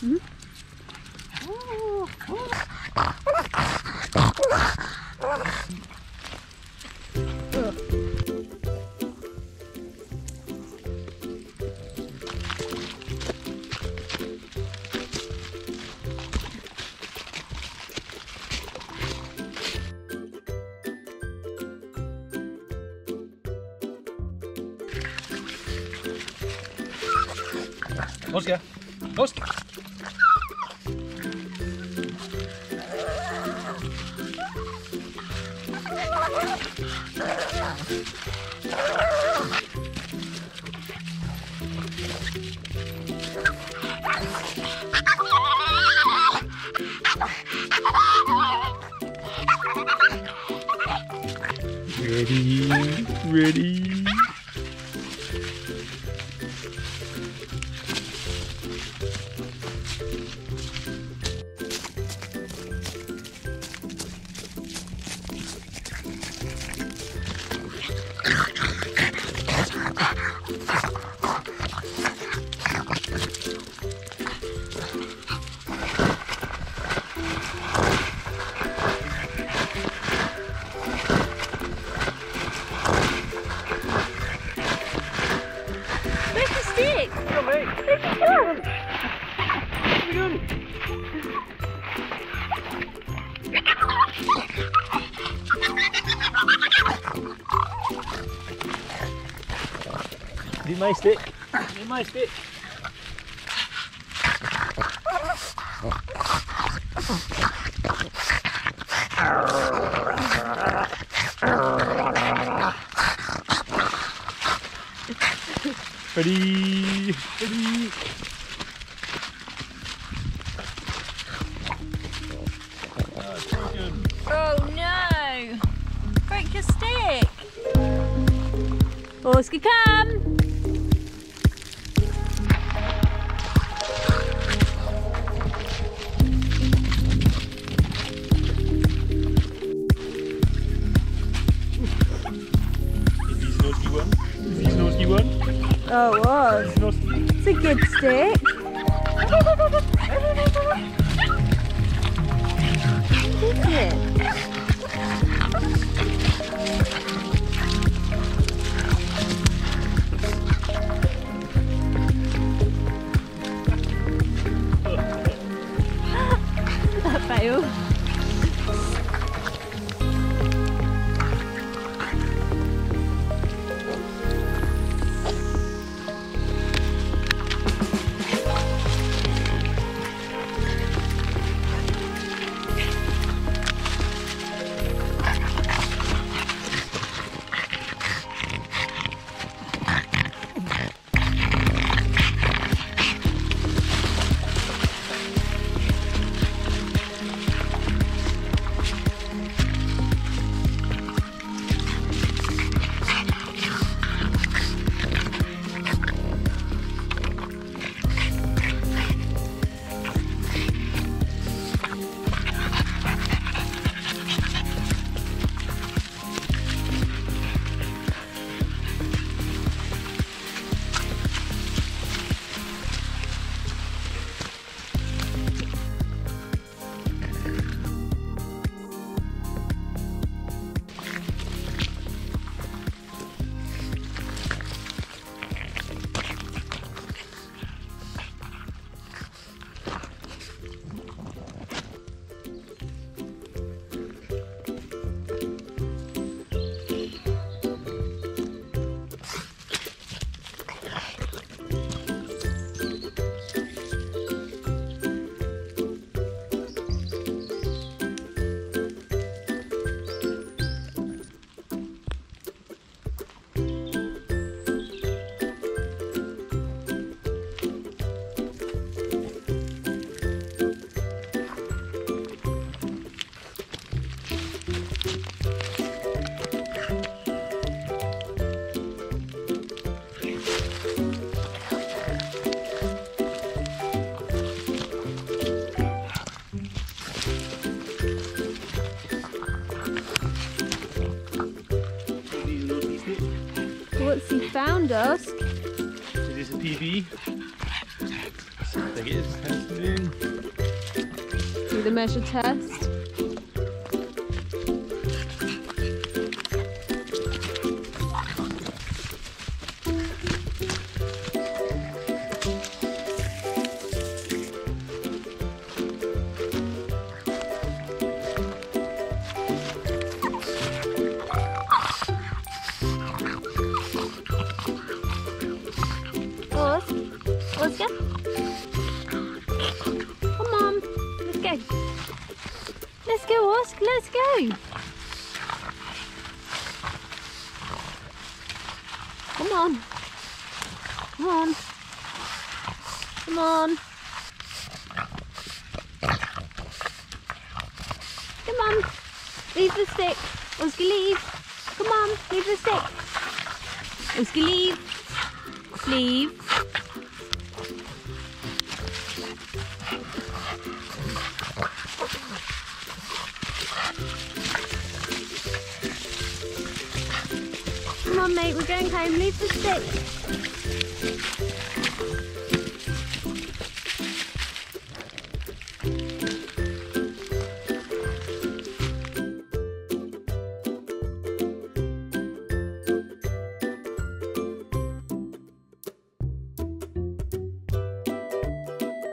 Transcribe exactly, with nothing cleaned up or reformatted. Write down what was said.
Mm-hmm. Oh, oh. Oscar, Oscar. Ready, ready. Need my stick. Need my stick. Ready, ready. Oh no! Break your stick! Oscar, come! Is he nosy one? Is he nosy one? Oh, it was. It's a good stick. What is it? That failed. What's he found, Dusk? Is this a P B? think it is. Do the measure test. Oscar? Come on, let's go. Let's go, Oscar, let's go. Come on. Come on. Come on. Come on. Leave the stick. Oscar, leave. Come on, leave the stick. Oscar, leave. Leave. Come on, mate, we're going home. Leave the stick.